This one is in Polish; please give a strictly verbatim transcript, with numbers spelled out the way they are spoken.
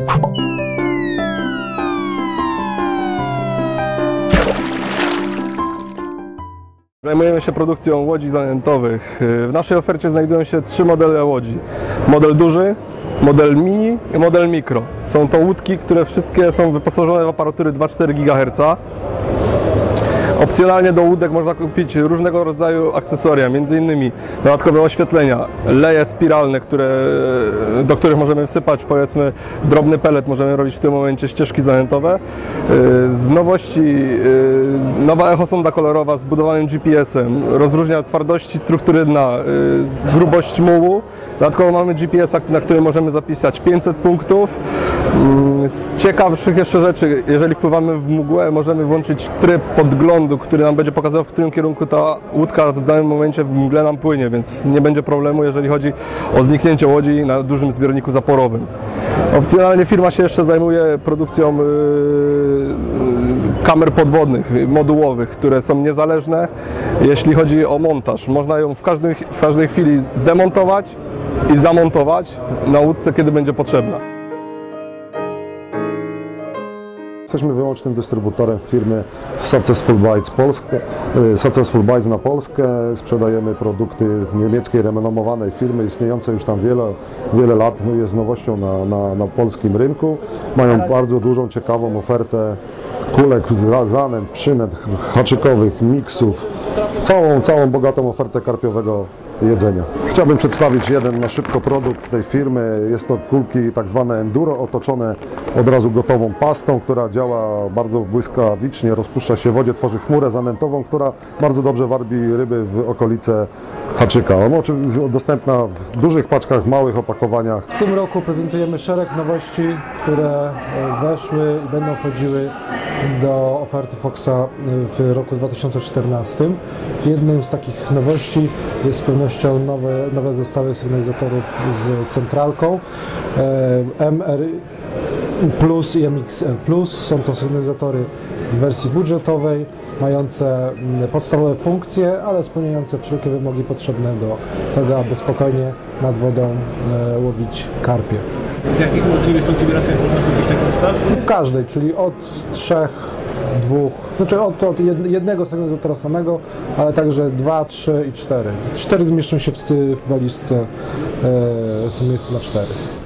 Zajmujemy się produkcją łodzi zanętowych. W naszej ofercie znajdują się trzy modele łodzi. Model duży, model mini i model mikro. Są to łódki, które wszystkie są wyposażone w aparatury dwa przecinek cztery gigaherca. Opcjonalnie do łódek można kupić różnego rodzaju akcesoria, między innymi dodatkowe oświetlenia, leje spiralne, które, do których możemy wsypać powiedzmy drobny pelet, możemy robić w tym momencie ścieżki zanętowe. Z nowości nowa echosonda kolorowa z budowanym G P S-em, rozróżnia twardości struktury dna, grubość mułu. Dodatkowo mamy G P S-a, na którym możemy zapisać pięćset punktów. Z ciekawszych jeszcze rzeczy, jeżeli wpływamy w mgłę, możemy włączyć tryb podglądu, który nam będzie pokazywał, w którym kierunku ta łódka w danym momencie w mgle nam płynie, więc nie będzie problemu, jeżeli chodzi o zniknięcie łodzi na dużym zbiorniku zaporowym. Opcjonalnie firma się jeszcze zajmuje produkcją kamer podwodnych, modułowych, które są niezależne, jeśli chodzi o montaż. Można ją w każdej, w każdej chwili zdemontować i zamontować na łódce, kiedy będzie potrzebna. Jesteśmy wyłącznym dystrybutorem firmy Successful Bites Polska, Successful Bites na Polskę. Sprzedajemy produkty niemieckiej renomowanej firmy, istniejącej już tam wiele, wiele lat, jest nowością na, na, na polskim rynku. Mają bardzo dużą, ciekawą ofertę kulek, zanęt, przynęt haczykowych, miksów, całą, całą bogatą ofertę karpiowego jedzenia. Chciałbym przedstawić jeden na szybko produkt tej firmy. Jest to kulki tak zwane enduro, otoczone od razu gotową pastą, która działa bardzo błyskawicznie, rozpuszcza się w wodzie, tworzy chmurę zanętową, która bardzo dobrze warbi ryby w okolice haczyka. Ona oczywiście dostępna w dużych paczkach, w małych opakowaniach. W tym roku prezentujemy szereg nowości, które weszły i będą wchodziły do oferty Foxa w roku dwa tysiące czternastym. Jedną z takich nowości jest z pewnością nowe, nowe zestawy sygnalizatorów z centralką M R Plus i M X L Plus. Są to sygnalizatory w wersji budżetowej, mające podstawowe funkcje, ale spełniające wszelkie wymogi potrzebne do tego, aby spokojnie nad wodą e, łowić karpie. W jakich możliwych konfiguracjach można kupić taki zestaw? W każdej, czyli od trzech, dwóch, znaczy od, od jednego sygnalizatora samego, ale także dwa, trzy i cztery. Cztery zmieszczą się w, w walizce, e, są miejsce na cztery.